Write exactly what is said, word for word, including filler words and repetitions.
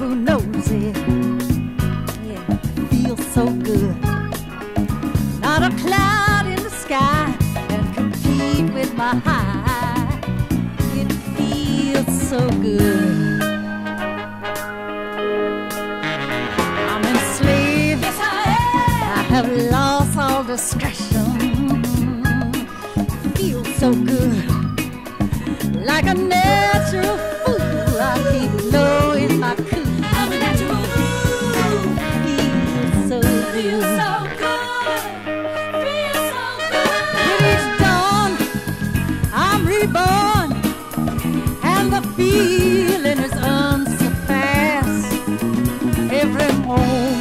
who knows it. Yeah, feels so good. Not a cloud in the sky can compete with my high. It feels so good. I'm enslaved. Yes, I am. I have lost all discretion. Feels so good. Like a natural fool, I keep low in my cool. I'm a natural fool. Feels so good. Feels so good. Feels so good. With each dawn, I'm reborn, and the feeling is unsurpassed. Every moment